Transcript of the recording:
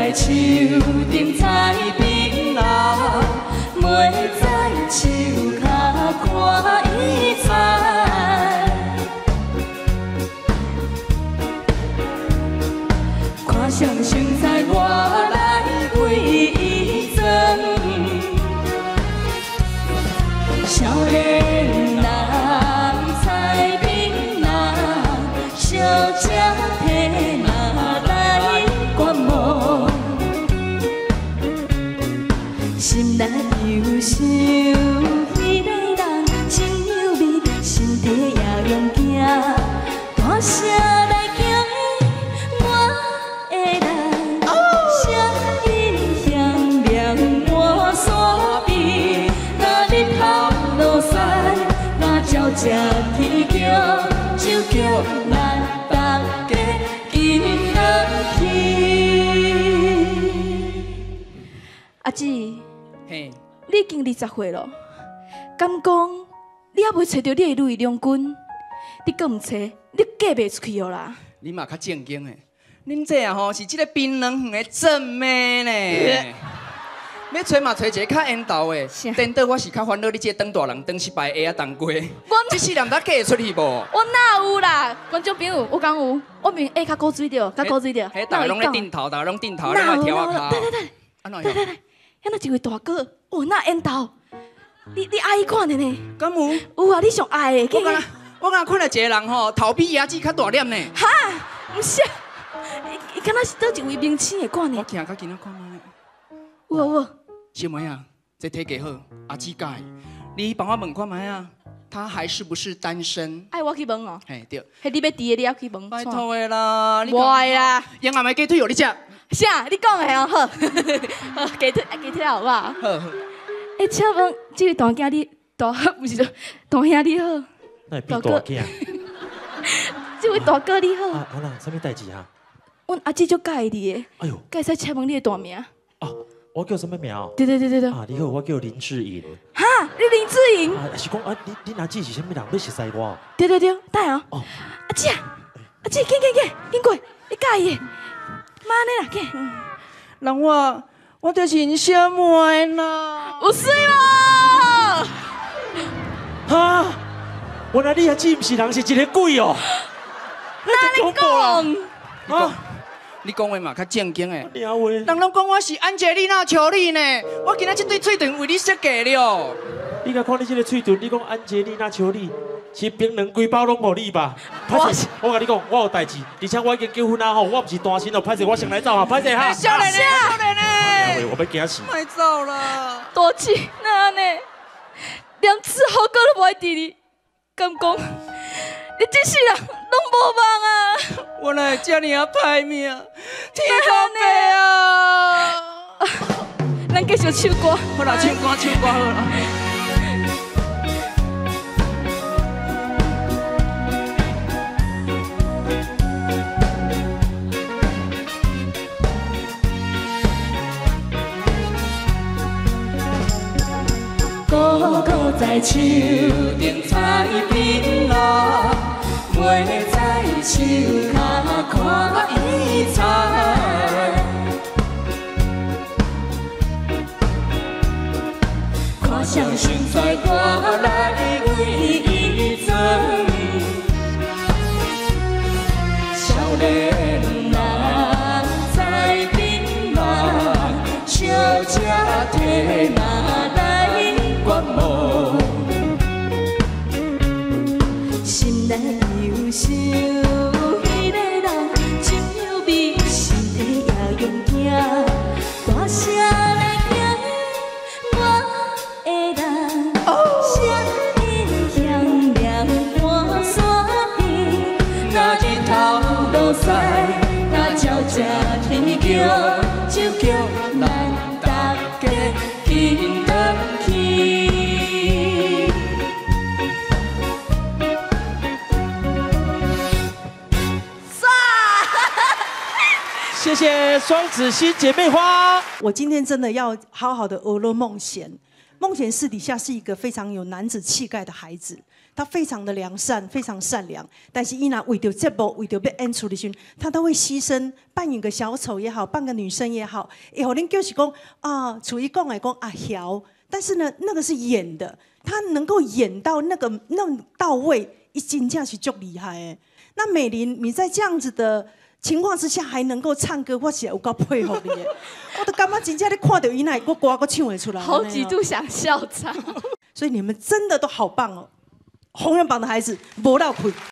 在树顶采槟榔，袂在树脚看伊采。看上想在我来为伊装，少年人采槟榔，小姐提马来观摩，心内忧伤，迄个人真有味，身体也勇行，大声来叫我的人，声音响亮满山边，那日头落西，那鸟食天桥，就叫咱大家紧回去。阿姊， 嘿， 你已经20岁了，敢讲你还未找到你的如意郎君？你搁唔找，你嫁袂出去哦啦！ 你嘛较正经诶，恁这啊吼是即个槟榔园的正妹呢。要找嘛找一个较缘投的，颠倒我是较烦恼你这个当大人当失败的下当过。这世人才嫁会出去无？ 我哪有啦，观众朋友，我讲有，我明下较古水着，较古水着。 嘿，大家拢咧顶头，大家拢顶头，你莫挑我骹。 对，遐那一位大哥，哦，那缘投，你爱伊看的呢？ 敢有？ 有啊，你上爱的。 我敢看到一个人吼，头比牙齿较大点呢。 哈，唔是，伊敢若是倒一位明星的款呢？ 我行到今仔看嘛呢。 有。 小妹啊，这体格好，阿姊介，你帮我问看卖啊，他还是不是单身？ 爱我去问哦。 嘿，对。 迄你要伫的，你要去问。 拜托的啦， 不爱啦。 羊仔的鸡腿哦，你食？ 啥？你讲的哦，好，好，鸡腿好不好？ 好。 请问这位大囝你大不是大兄你好？ 那变大囝。 这位大哥你好。 啊，啦，什么代志啊？ 阮阿姊足介意你的。 哎呦， 该使请问你的大名？ 哦，我叫什么名？ 对。 啊，你好，我叫林志颖。 哈，你林志颖？ 啊，是讲啊，你阿姊是啥物人？你熟悉我？ 对，等下哦。哦，阿姊，紧过，你介意的？妈呢啦，紧。 人我就是小妹啦。 有水无？ 哈，原来你阿姊不是人，是一个鬼哦。 哪里讲？ 啊，你讲话嘛较正经诶。 人拢讲我是安吉丽娜·裘丽呢，我今仔这对喙唇为你设计了。 你甲看你这个喙唇，你讲安吉丽娜·裘丽，是槟榔规包拢互你吧？歹势，我甲你讲，我有代志，而且我已经结婚啊吼，我不是单身哦，歹势，我先来走啊，歹势哈。 少年呢？ 我要惊死。 快走了。 大姐，那安尼，连伺候哥都不爱弟你，敢讲？你这世人拢无望啊！ 我哪会这尔啊歹命，天公伯啊！ 咱继续唱歌。 好啦，唱歌好啦。 哥哥在树顶采槟榔，袂在树脚看伊采。看上想在我来为伊装，少年人采槟榔，小姐提马来观摩，心内忧伤，迄个人真有味，身体也勇行，大声来叫我的人，声音响亮满山边，那日头落西，那鸟食天桥，就叫咱大家紧回去。 谢谢双子星姐妹花。 我今天真的要好好的俄罗梦贤， 孟贤私底下是一个非常有男子气概的孩子，他非常的良善，非常善良。但是伊那为着节目，为着要演出的时候，他都会牺牲，扮演个小丑也好，扮个女生也好，会互恁就是讲啊，处于讲来讲啊晓。但是呢，那个是演的，他能够演到那么到位，一真正是足厉害的。那美玲，你在这样子的情况之下还能够唱歌，我是有够佩服你的。我都感觉真正你看到伊那个歌，我唱会出来。 好几度想笑场。 所以你们真的都好棒哦！红人榜的孩子，无闹亏。